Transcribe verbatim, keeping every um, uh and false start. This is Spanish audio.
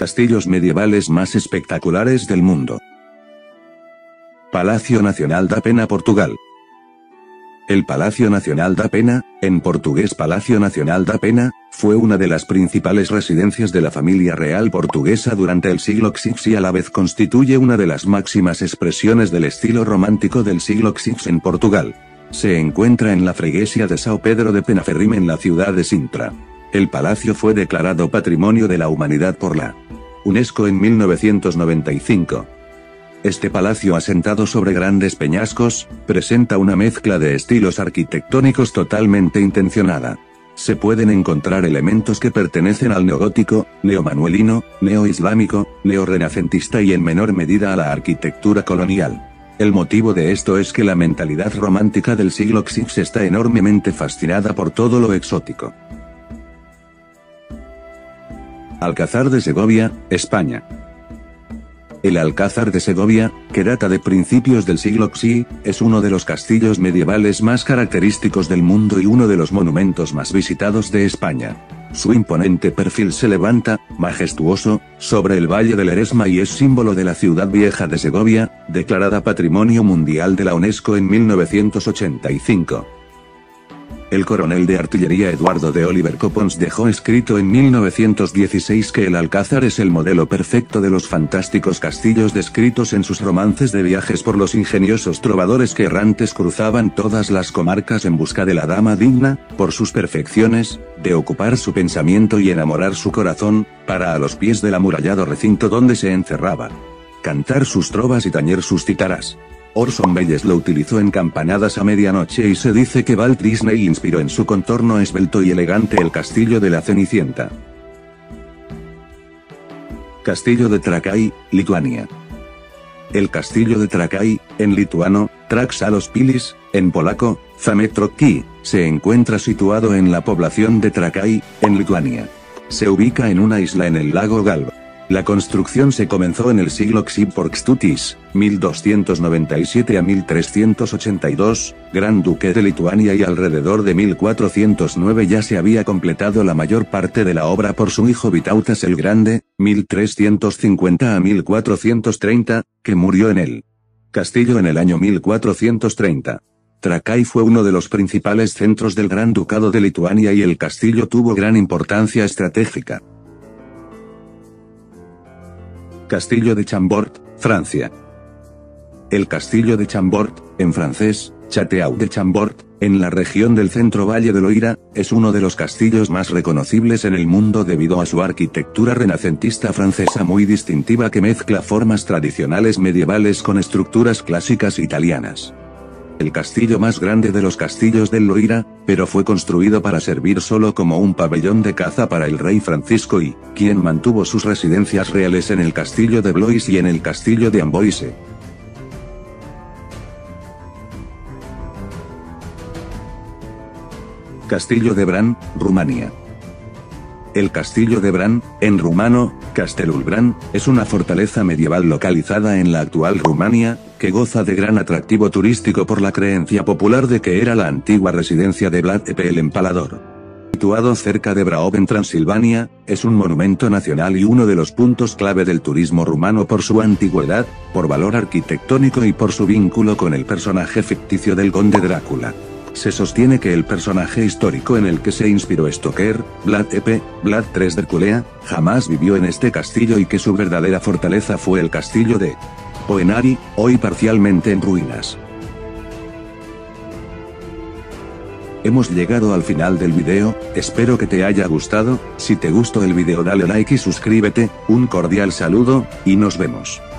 Castillos medievales más espectaculares del mundo. Palacio Nacional da Pena, Portugal. El Palacio Nacional da Pena, en portugués Palacio Nacional da Pena, fue una de las principales residencias de la familia real portuguesa durante el siglo sexto y a la vez constituye una de las máximas expresiones del estilo romántico del siglo sexto en Portugal. Se encuentra en la freguesia de São Pedro de Penaferrime en la ciudad de Sintra. El palacio fue declarado Patrimonio de la Humanidad por la UNESCO en mil novecientos noventa y cinco. Este palacio asentado sobre grandes peñascos, presenta una mezcla de estilos arquitectónicos totalmente intencionada. Se pueden encontrar elementos que pertenecen al neogótico, neomanuelino, neoislámico, neorrenacentista y en menor medida a la arquitectura colonial. El motivo de esto es que la mentalidad romántica del siglo sexto está enormemente fascinada por todo lo exótico. Alcázar de Segovia, España. El Alcázar de Segovia, que data de principios del siglo sexto, es uno de los castillos medievales más característicos del mundo y uno de los monumentos más visitados de España. Su imponente perfil se levanta, majestuoso, sobre el valle del Eresma y es símbolo de la ciudad vieja de Segovia, declarada Patrimonio Mundial de la UNESCO en mil novecientos ochenta y cinco. El coronel de artillería Eduardo de Oliver Copons dejó escrito en mil novecientos dieciséis que el Alcázar es el modelo perfecto de los fantásticos castillos descritos en sus romances de viajes por los ingeniosos trovadores que errantes cruzaban todas las comarcas en busca de la dama digna, por sus perfecciones, de ocupar su pensamiento y enamorar su corazón, para a los pies del amurallado recinto donde se encerraba, cantar sus trovas y tañer sus cítaras. Orson Welles lo utilizó en campanadas a medianoche y se dice que Walt Disney inspiró en su contorno esbelto y elegante el castillo de la Cenicienta. Castillo de Trakai, Lituania. El castillo de Trakai, en lituano, Traksalos Pilis, en polaco, Zamek Trocki, se encuentra situado en la población de Trakai, en Lituania. Se ubica en una isla en el lago Galva. La construcción se comenzó en el siglo sexto por Kęstutis, mil doscientos noventa y siete a mil trescientos ochenta y dos, gran duque de Lituania y alrededor de mil cuatrocientos nueve ya se había completado la mayor parte de la obra por su hijo Vytautas el Grande, mil trescientos cincuenta a mil cuatrocientos treinta, que murió en el castillo en el año mil cuatrocientos treinta. Trakai fue uno de los principales centros del Gran Ducado de Lituania y el castillo tuvo gran importancia estratégica. Castillo de Chambord, Francia. El castillo de Chambord, en francés, Château de Chambord, en la región del centro Valle del Loira, es uno de los castillos más reconocibles en el mundo debido a su arquitectura renacentista francesa muy distintiva que mezcla formas tradicionales medievales con estructuras clásicas italianas. El castillo más grande de los castillos del Loira, pero fue construido para servir solo como un pabellón de caza para el rey Francisco I, quien mantuvo sus residencias reales en el castillo de Blois y en el castillo de Amboise. Castillo de Bran, Rumania. El castillo de Bran, en rumano, Castelul Bran, es una fortaleza medieval localizada en la actual Rumania, que goza de gran atractivo turístico por la creencia popular de que era la antigua residencia de Vlad Tepes el Empalador. Situado cerca de Braov en Transilvania, es un monumento nacional y uno de los puntos clave del turismo rumano por su antigüedad, por valor arquitectónico y por su vínculo con el personaje ficticio del conde Drácula. Se sostiene que el personaje histórico en el que se inspiró Stoker, Vlad Tepes, Vlad tercero de Dracula, jamás vivió en este castillo y que su verdadera fortaleza fue el castillo de Poenari, hoy parcialmente en ruinas. Hemos llegado al final del video, espero que te haya gustado. Si te gustó el video dale like y suscríbete, un cordial saludo, y nos vemos.